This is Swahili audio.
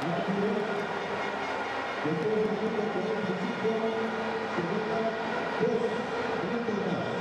Después del minuto 45, segunda 2 minutos más.